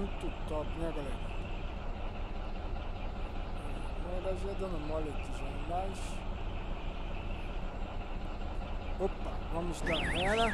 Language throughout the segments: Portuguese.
Muito top, né, galera? Na verdade já dando mole aqui já, mas... Opa, vamos dar ela.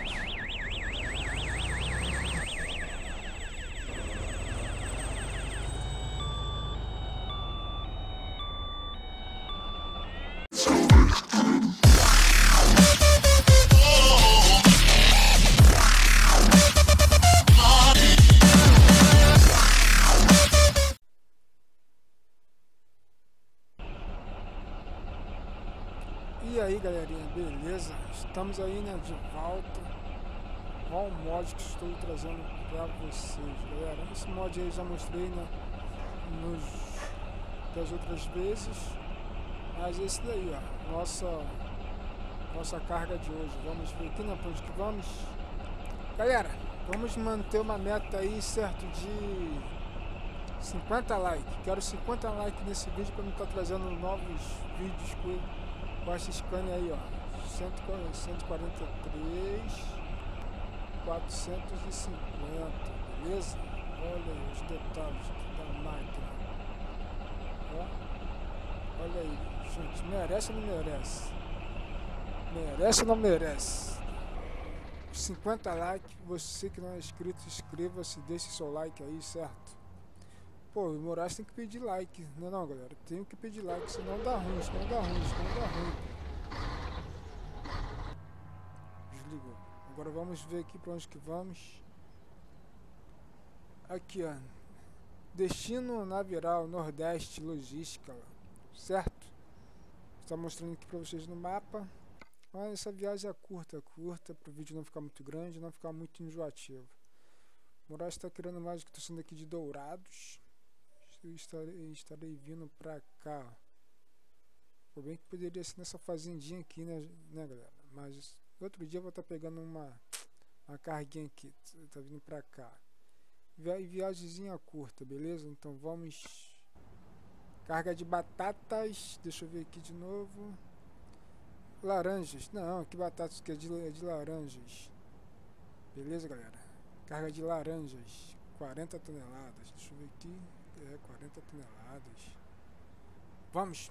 E aí, galerinha, beleza? Estamos aí, né, de volta. Qual o mod que estou trazendo para vocês, galera? Esse mod aí já mostrei, né, das outras vezes. Mas esse daí, ó, nossa carga de hoje. Vamos ver aqui, né, para onde que vamos. Galera, vamos manter uma meta aí, certo, de 50 likes. Quero 50 likes nesse vídeo para me estar trazendo novos vídeos com essa Scania aí, ó. 143, 450, beleza? Olha aí os detalhes da máquina. Ó, olha aí, gente, merece ou não merece? Merece ou não merece? 50 likes, você que não é inscrito, inscreva-se, deixe seu like aí, certo? Pô, o Moraes tem que pedir like, não é não, galera? Tenho que pedir like, senão dá ruim, senão dá ruim. Desligou. Agora vamos ver aqui para onde que vamos. Aqui, ó. Destino Naviral Nordeste Logística, certo? Está mostrando aqui para vocês no mapa. Mas essa viagem é curta, para o vídeo não ficar muito grande, não ficar muito enjoativo. O Moraes está querendo mais que estou saindo aqui de Dourados. Eu estarei vindo pra cá. Pô, bem que poderia ser nessa fazendinha aqui, né galera? Mas outro dia eu vou estar pegando uma carguinha aqui. Tá vindo pra cá. Viagemzinha curta, beleza? Então vamos. Carga de batatas. Deixa eu ver aqui de novo. Laranjas. Não, que batatas que é de laranjas. Beleza, galera? Carga de laranjas. 40 toneladas. Deixa eu ver aqui. 40 toneladas. Vamos!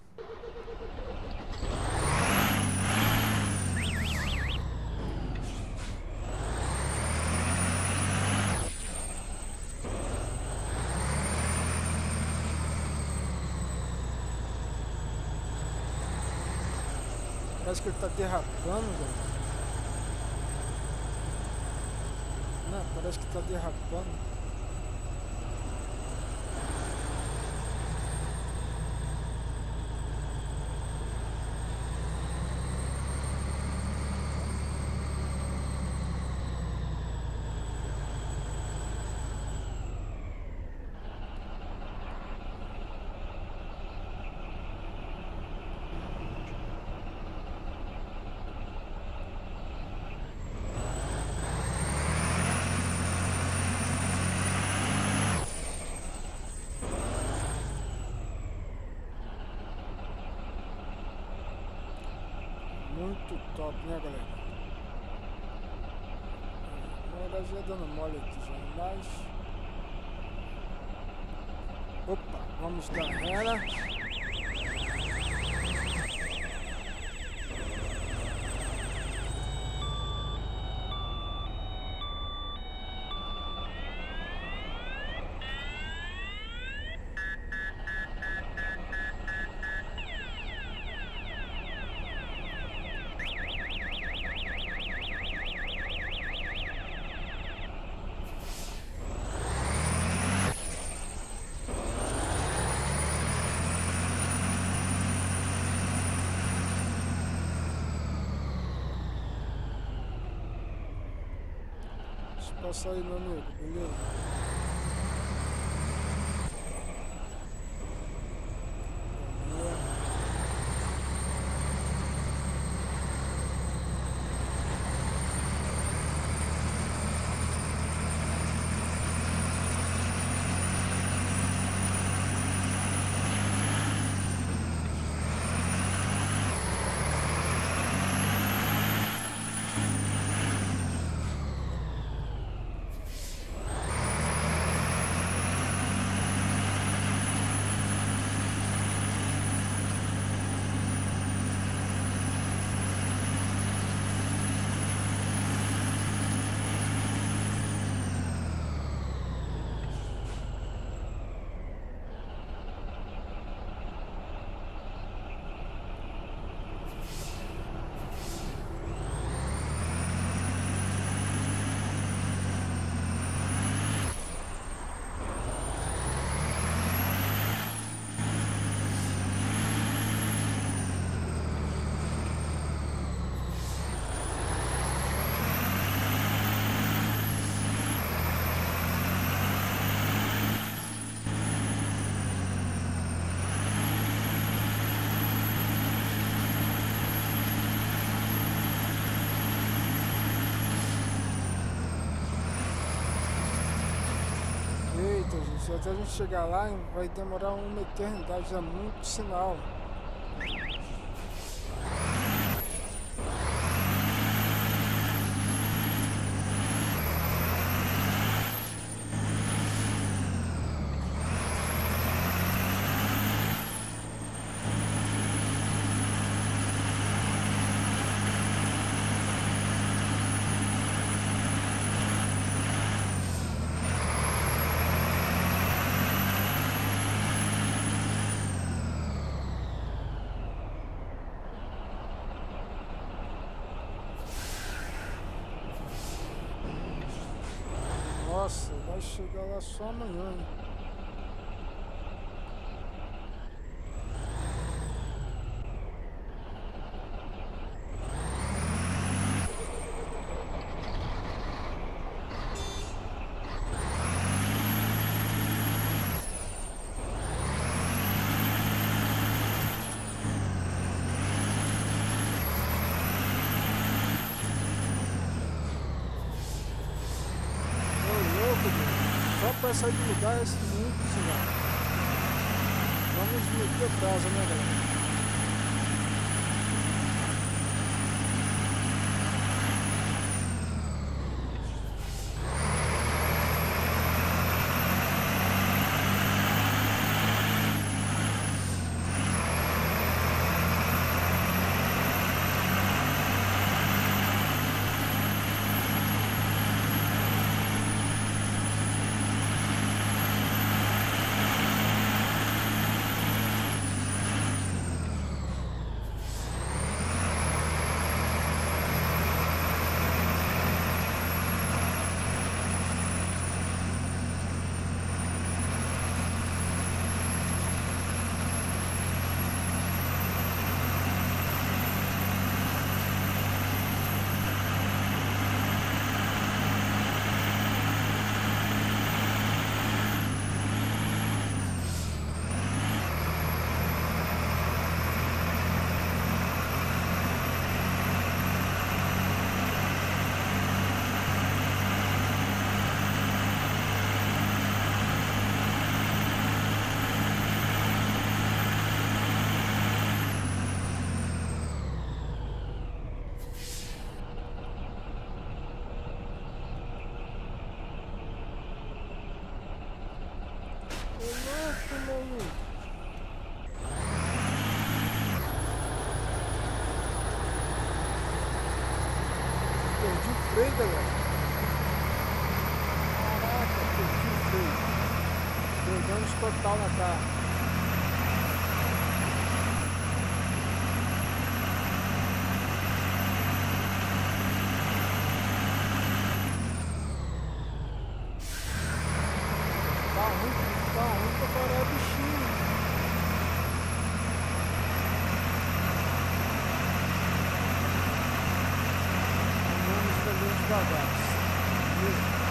Parece que ele tá derrapando, velho. Não, parece que tá derrapando. Muito top, né, galera? Na verdade já dando mole aqui já, mas... Opa, vamos dar ela. Passa aí, meu amigo, beleza? gente. Até a gente chegar lá vai demorar uma eternidade, é muito sinal. Nossa, vai chegar lá só amanhã, hein? Só para sair do lugar é muito sinal. Vamos meter brasa, né, galera? Nossa, maluco. Perdi o freio, galera. Caraca, perdi o freio. Deu danos total na carro. Tá ruim pra parar bichinho. Vamos fazer devagar. Isso.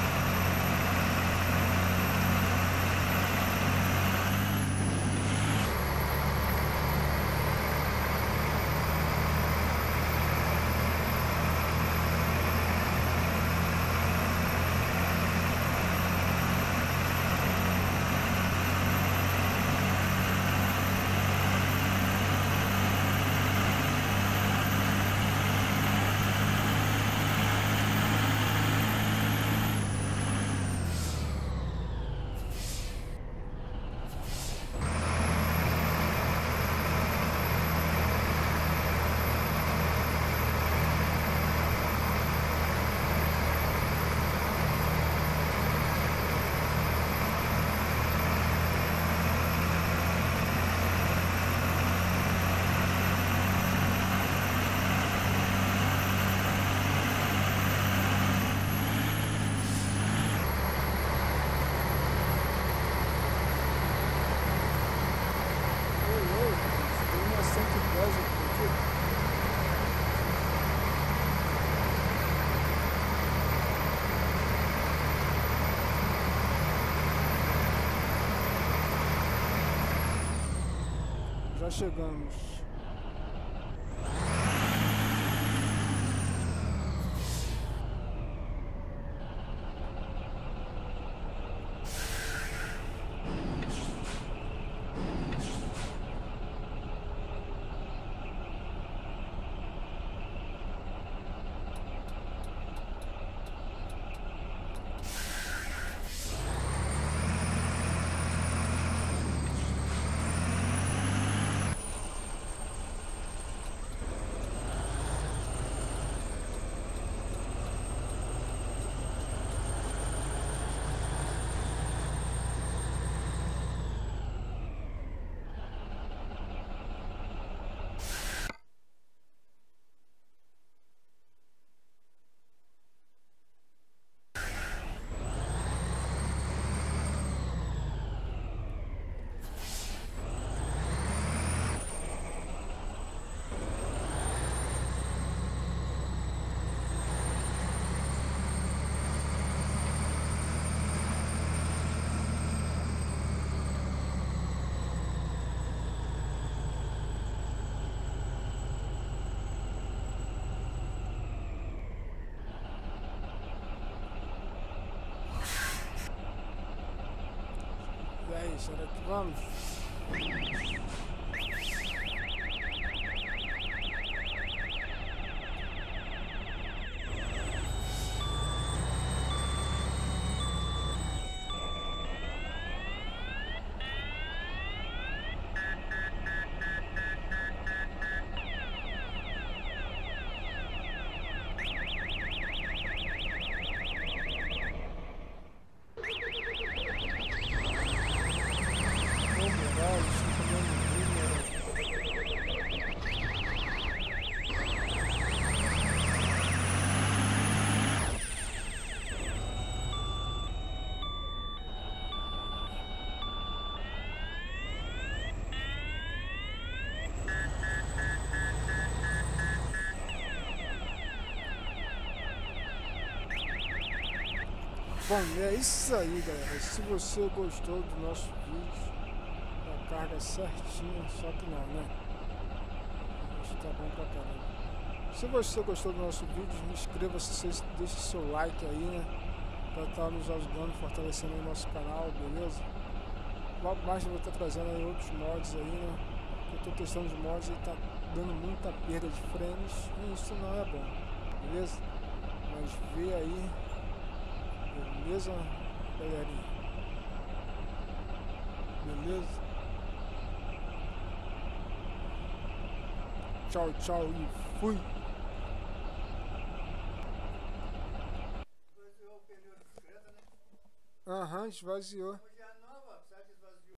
Já chegamos. Será que vamos? Bom, é isso aí, galera. Se você gostou do nosso vídeo, a carga certinha, só que não, né? Isso tá bom pra caramba. Se você gostou do nosso vídeo, inscreva-se, deixe seu like aí, né? Pra estar nos ajudando, fortalecendo o nosso canal, beleza? Logo mais eu vou estar trazendo aí outros mods aí, né? Eu tô testando os mods e tá dando muita perda de frames e isso não é bom, beleza? Mas vê aí. Beleza, galerinha? Beleza? Tchau, tchau e fui! Esvaziou o pneu de bicicleta, né? Aham, esvaziou.